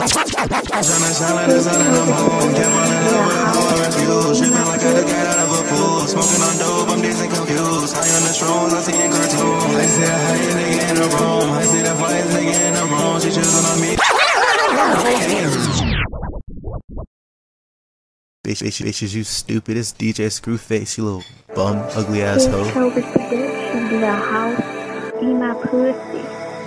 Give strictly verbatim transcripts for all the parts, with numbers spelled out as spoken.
Tryna shine like the sun and I'm home. Can't fall in love with how I refuse. Tripping like I just got out of a pool. Smoking on dope, I'm dazed and confused. High on the shrooms, I see in cartoons. I see a high nigga in the room. I see that flyest nigga in the room. She choosing on me. Bitch, bitch, bitches, you stupid. It's D J Screwface, you little bum, ugly asshole. Cobras Production, the house, eat my pussy.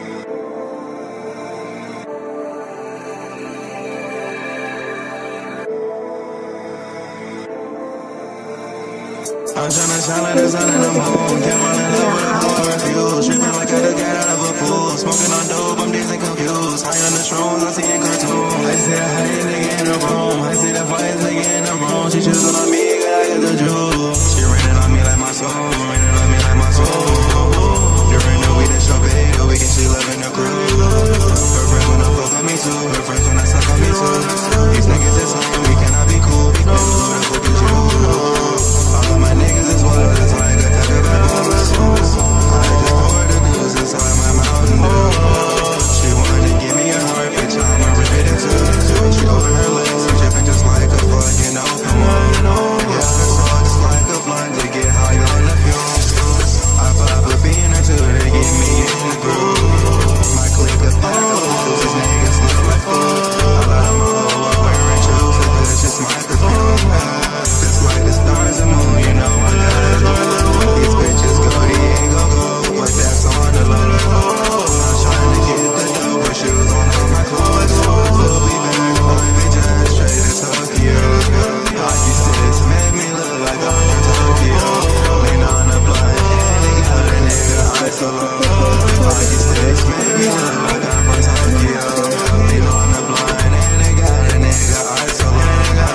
I'm tryna shine like the sun and I'm home. Can't fall in love with how I refuse. Tripping like I just got out of a pool. Smoking on dope, I'm dazed and confused. High on the shrooms, I see in cartoons. I see a high nigga in the room. I see that flyest nigga in the room. She choosing on me, cause I get the juice. She raining on me like my soul. Raining on me like my soul. During the week, it's so big. The weekend, she loving the crew. Her friends wanna fuck on me too. Her friends wanna suck on me too. These niggas is lame, we cannot be cool. They know the fuck is you. All of my niggas is wild, that's why I got talk about all my souls. I just poured the news inside my Mountain Dew. She wanted to give me a heart, bitch, I'ma rip it into two. She over her legs, I'm dripping just like a fucking open one. Yeah, it's all just like a blunt to get high on the fumes. I pop a bean or two to get me in the groove. My clique of pack of fools, these niggas look like fools. A lot of them all are wearing shoes, so it's just my perfume. Just like the stars and moon, you know I gotta go. These bitches go, they ain't gon' go, but that's on the low. I'm trying to get the dough, put shoes on all my clothes. We'll be back, climbing just straight to Tokyo. Hockey sticks made me look like I'm in Tokyo. Lean on the blind, and they got a nigga eyes so low. Hockey sticks made me look like I'm from Tokyo. Lean on the blind, and they got a nigga eyes so low.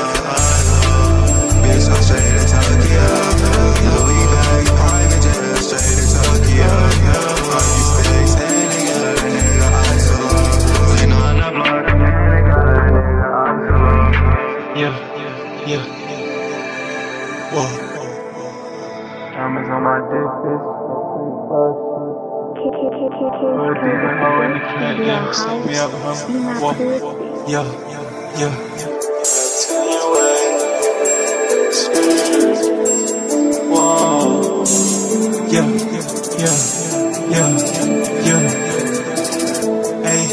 Bitch, I'm straight to Tokyo. Louis bags, private jet, straight to Tokyo. Hockey sticks, and they got a nigga eyes so low. Lean on the block, and they got a nigga eyes so low. Yeah, yeah, whoa. Diamonds on my dick, bitch. Put a demon hoe in the cat, yeah. Suck me up, huh? Whoa. Yeah, yeah. Tell you what. Whoa. Yeah, yeah, yeah, yeah. Hey.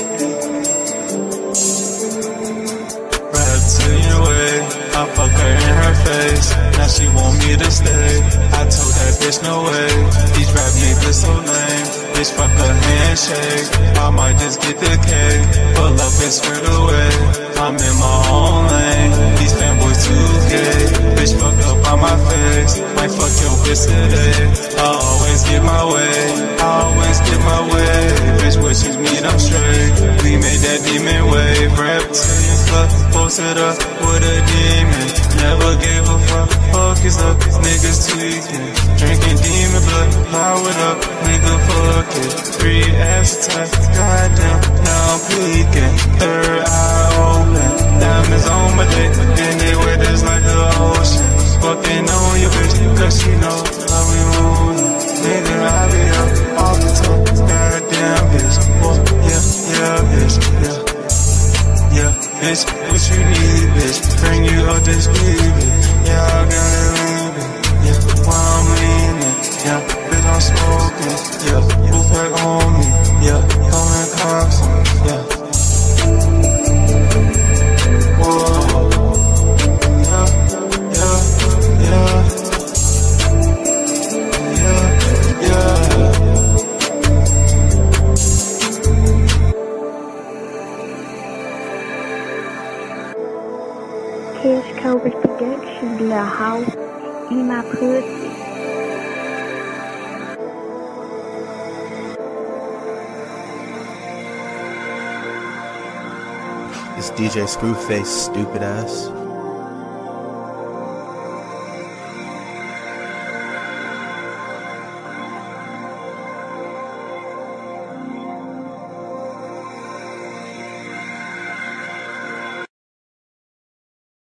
Reptilian way, I fuck her in her face. Now she want me to stay. I told that bitch no way. These rap niggas so lame. Bitch fuck a handshake. I might just get the cake. Pull up and skirt away. I'm in my own lane. These fanboys too gay. Bitch fuck up on my face. Might fuck your bitch today. I always get my way. I always get my way. Bitch wishes me I'm straight. We made that demon wave. Reptilian club, posted up with a demon. Never gave a fuck. Focus up, niggas tweaking. Drinking demon blood, powered up, nigga fuck it. Three ass tight, goddamn, now I'm peeking. Third eye open, diamonds on my dick. Then they wear this like the ocean. Fucking on your bitch, cause she know how we moving. Nigga, I be up all the time. Goddamn bitch, oh, yeah, yeah, bitch, yeah. Yeah, bitch, what you need, bitch? Bring you up this speed, bitch. Yeah, I got it leaving. Yeah, while I'm leaning. Yeah, bitch, I'm smoking. Yeah, who pack on me? Yeah, calling cops on me. Yeah. Whoa. Yeah, yeah, yeah. Yeah, yeah. Kids Cobras Production, the house, eat my pussy. It's D J Screwface, stupid ass.